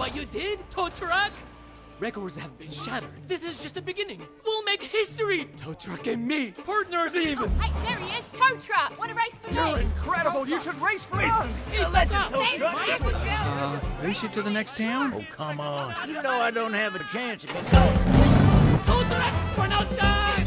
what you did, Tow Truck? Records have been shattered. This is just the beginning. We'll make history. Tow Truck and me, partners even. Oh, hey, there he is. Tow Truck. Want to race for me? You're incredible. You should race for us. You're a legend, Tow Thanks, Truck. Mike. Good job. Race you to the next town? Oh, come on. You know I don't have a chance against Tow Truck, we're not done.